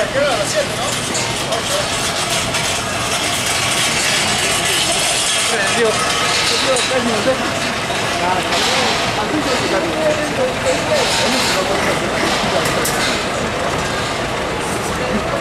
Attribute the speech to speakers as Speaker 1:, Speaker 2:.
Speaker 1: ¿A qué hora? ¿A las 7, no? Dios, 3 minutos. Así